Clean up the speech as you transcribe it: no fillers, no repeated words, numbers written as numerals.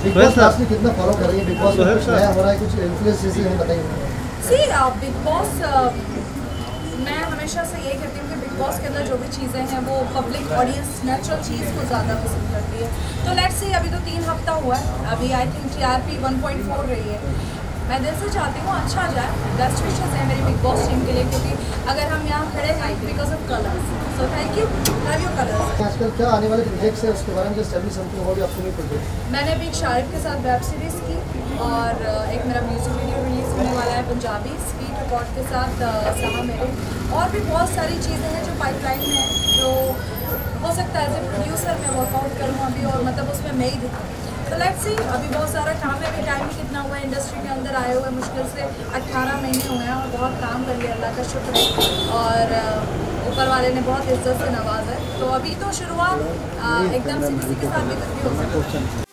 Big boss last में कितना follow कर रही है? बिग बॉस में कुछ नया हो रहा है, कुछ इन्फ्लुएंस जैसे हमें बताइए। सी बिग बॉस मैं हमेशा से ये कहती हूँ कि बिग बॉस के अंदर जो भी चीज़ें हैं वो पब्लिक ऑडियंस नेचुरल चीज़ को ज़्यादा पसंद करती है। तो लेट्स सी, अभी तो 3 हफ्ता हुआ है, अभी आई थिंक TRP 1.4 रही है। मैं दिल से चाहती हूँ अच्छा जाए, बेस्ट विशेस है मेरी बिग बॉस टीम के लिए, क्योंकि अगर हम यहाँ खड़े हैं because of Colors, so thank you, love you Colors. आजकल क्या आने वाले प्रोजेक्ट्स है उसके बारे में जस्ट अभी समथिंग हो भी आपको नहीं प्रोजेक्ट? मैंने अभी एक शारिफ के साथ वेब सीरीज़ की और एक मेरा म्यूज़िक वीडियो रिलीज़ होने वाला है पंजाबी स्पीड रिकॉर्ड के साथ सहा मेरे, और भी बहुत सारी चीज़ें हैं जो पाइपलाइन में हैं, जो हो सकता है एज ए प्रोड्यूसर मैं वर्कआउट करूँ अभी, और मतलब उसमें मैं ही दिखाऊँ। तो लेट्स सी, अभी बहुत सारा काम है, अभी टाइम ही कितना हुआ है इंडस्ट्री के अंदर आए हुए, मुश्किल से 18 महीने हुए हैं और बहुत काम कर लिया, अल्लाह का शुक्र है, और ऊपर वाले ने बहुत इज्जत से नवाजा है। तो अभी तो शुरुआत एकदम से किसी के साथ भी कुछ भी हो सकता है।